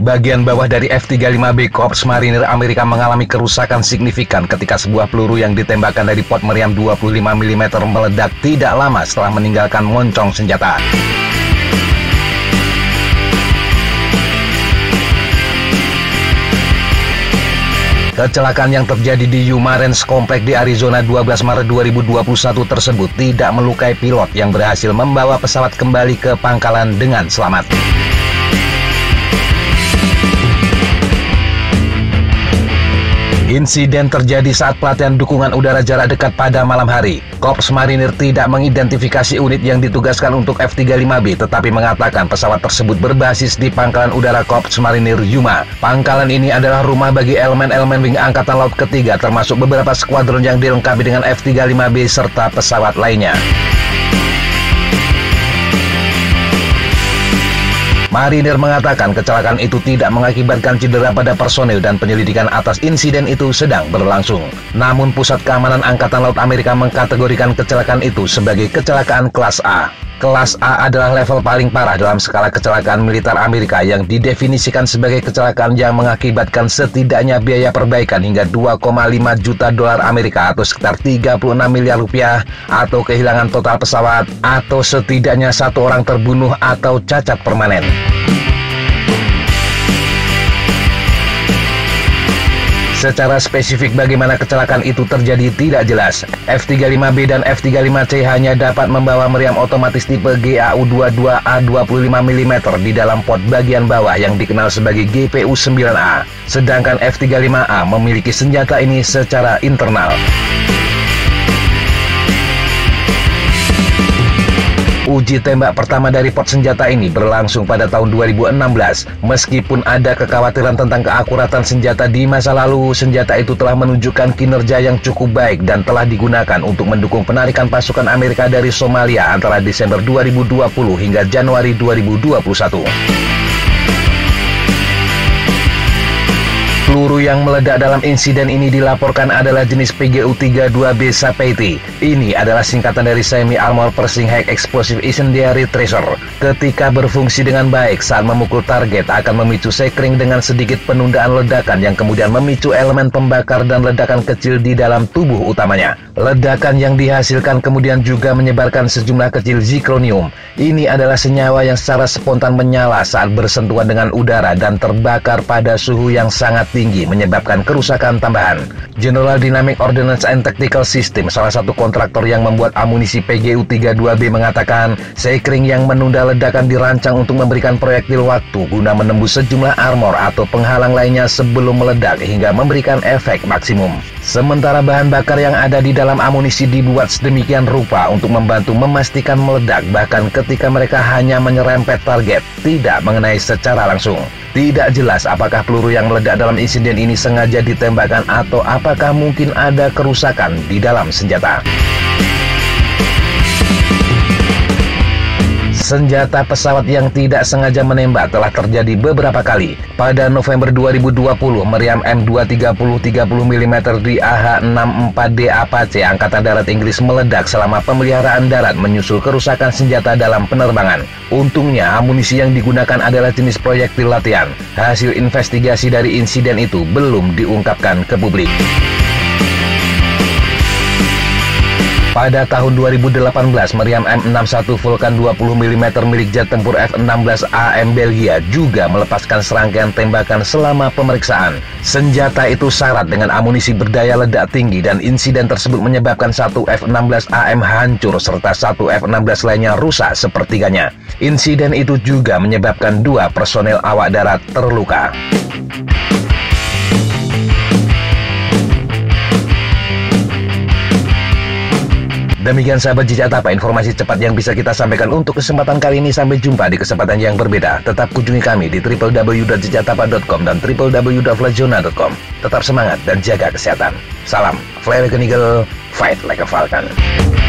Bagian bawah dari F-35B Korps Marinir Amerika mengalami kerusakan signifikan ketika sebuah peluru yang ditembakkan dari pot meriam 25 mm meledak tidak lama setelah meninggalkan moncong senjata. Kecelakaan yang terjadi di Yuma Ranch Komplek di Arizona 12 Maret 2021 tersebut tidak melukai pilot yang berhasil membawa pesawat kembali ke pangkalan dengan selamat. Insiden terjadi saat pelatihan dukungan udara jarak dekat pada malam hari. Korps Marinir tidak mengidentifikasi unit yang ditugaskan untuk F-35B, tetapi mengatakan pesawat tersebut berbasis di Pangkalan Udara Korps Marinir Yuma. Pangkalan ini adalah rumah bagi elemen-elemen wing Angkatan Laut Ketiga, termasuk beberapa skuadron yang dilengkapi dengan F-35B serta pesawat lainnya. Marinir mengatakan kecelakaan itu tidak mengakibatkan cedera pada personil dan penyelidikan atas insiden itu sedang berlangsung. Namun Pusat Keamanan Angkatan Laut Amerika mengkategorikan kecelakaan itu sebagai kecelakaan kelas A. Kelas A adalah level paling parah dalam skala kecelakaan militer Amerika yang didefinisikan sebagai kecelakaan yang mengakibatkan setidaknya biaya perbaikan hingga 2,5 juta dolar Amerika atau sekitar 36 miliar rupiah, atau kehilangan total pesawat, atau setidaknya satu orang terbunuh atau cacat permanen. Secara spesifik bagaimana kecelakaan itu terjadi tidak jelas. F-35B dan F-35C hanya dapat membawa meriam otomatis tipe GAU-22A 25 mm di dalam pot bagian bawah yang dikenal sebagai GPU-9A. Sedangkan F-35A memiliki senjata ini secara internal. Uji tembak pertama dari pot senjata ini berlangsung pada tahun 2016. Meskipun ada kekhawatiran tentang keakuratan senjata di masa lalu, senjata itu telah menunjukkan kinerja yang cukup baik dan telah digunakan untuk mendukung penarikan pasukan Amerika dari Somalia antara Desember 2020 hingga Januari 2021. Peluru yang meledak dalam insiden ini dilaporkan adalah jenis PGU-32B Sapeiti. Ini adalah singkatan dari Semi Armor Piercing High Explosive Incendiary Tracer. Ketika berfungsi dengan baik saat memukul target akan memicu sekring dengan sedikit penundaan ledakan yang kemudian memicu elemen pembakar dan ledakan kecil di dalam tubuh utamanya. Ledakan yang dihasilkan kemudian juga menyebarkan sejumlah kecil zirconium. Ini adalah senyawa yang secara spontan menyala saat bersentuhan dengan udara dan terbakar pada suhu yang sangat tinggi, menyebabkan kerusakan tambahan. General Dynamic Ordnance and Tactical System, salah satu kontraktor yang membuat amunisi PGU-32B, mengatakan sekring yang menunda ledakan dirancang untuk memberikan proyektil waktu guna menembus sejumlah armor atau penghalang lainnya sebelum meledak hingga memberikan efek maksimum. Sementara bahan bakar yang ada di dalam amunisi dibuat sedemikian rupa untuk membantu memastikan meledak bahkan ketika mereka hanya menyerempet target, tidak mengenai secara langsung. Tidak jelas apakah peluru yang meledak dalam insiden ini sengaja ditembakkan atau apakah mungkin ada kerusakan di dalam senjata. Senjata pesawat yang tidak sengaja menembak telah terjadi beberapa kali. Pada November 2020, meriam M230 30 mm di AH-64D Apache Angkatan Darat Inggris meledak selama pemeliharaan darat menyusul kerusakan senjata dalam penerbangan. Untungnya, amunisi yang digunakan adalah jenis proyektil latihan. Hasil investigasi dari insiden itu belum diungkapkan ke publik. Pada tahun 2018, meriam M61 Vulcan 20 mm milik jet tempur F-16 AM Belgia juga melepaskan serangkaian tembakan selama pemeriksaan. Senjata itu syarat dengan amunisi berdaya ledak tinggi dan insiden tersebut menyebabkan satu F-16 AM hancur serta satu F-16 lainnya rusak sepertiganya. Insiden itu juga menyebabkan 2 personel awak darat terluka. Demikian sahabat Jejak Tapa, informasi cepat yang bisa kita sampaikan untuk kesempatan kali ini. Sampai jumpa di kesempatan yang berbeda. Tetap kunjungi kami di www.jejaktapa.com dan www.fladzona.com. Tetap semangat dan jaga kesehatan. Salam, fly like an eagle, fight like a falcon.